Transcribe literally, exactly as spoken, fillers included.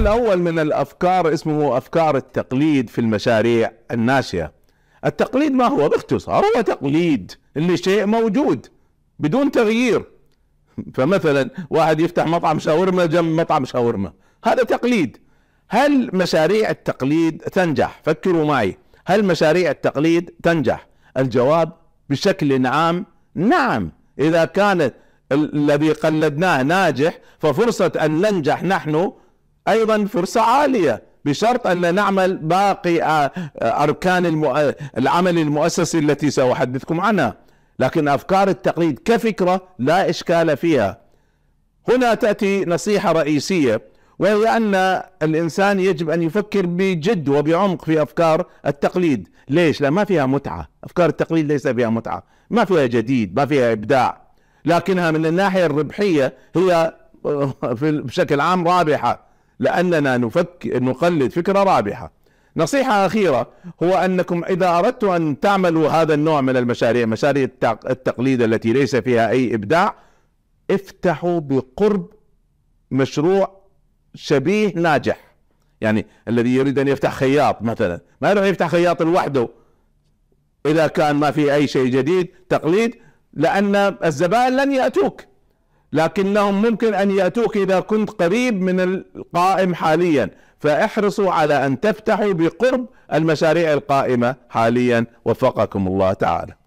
الأول من الأفكار اسمه أفكار التقليد في المشاريع الناشئة. التقليد ما هو؟ باختصار هو تقليد لشيء موجود بدون تغيير. فمثلا واحد يفتح مطعم شاورما جنب مطعم شاورما، هذا تقليد. هل مشاريع التقليد تنجح؟ فكروا معي، هل مشاريع التقليد تنجح؟ الجواب بشكل عام نعم. إذا كان الذي قلدناه ناجح ففرصة أن ننجح نحن أيضا فرصة عالية، بشرط أن نعمل باقي أركان العمل المؤسسي التي سأحدثكم عنها. لكن أفكار التقليد كفكرة لا إشكال فيها. هنا تأتي نصيحة رئيسية، وهي أن الإنسان يجب أن يفكر بجد وبعمق في أفكار التقليد. ليش؟ لا، ما فيها متعة. أفكار التقليد ليس فيها متعة، ما فيها جديد، ما فيها إبداع، لكنها من الناحية الربحية هي بشكل عام رابحة، لأننا نفكر نقلد فكرة رابحة. نصيحة أخيرة هو أنكم إذا أردتم أن تعملوا هذا النوع من المشاريع، مشاريع التقليد التي ليس فيها أي إبداع، افتحوا بقرب مشروع شبيه ناجح. يعني الذي يريد أن يفتح خياط مثلا ما يروح يفتح خياط لوحده إذا كان ما في أي شيء جديد تقليد، لأن الزبائن لن يأتوك، لكنهم ممكن أن يأتوك إذا كنت قريب من القائم حاليا. فاحرصوا على أن تفتحوا بقرب المشاريع القائمة حاليا، وفقكم الله تعالى.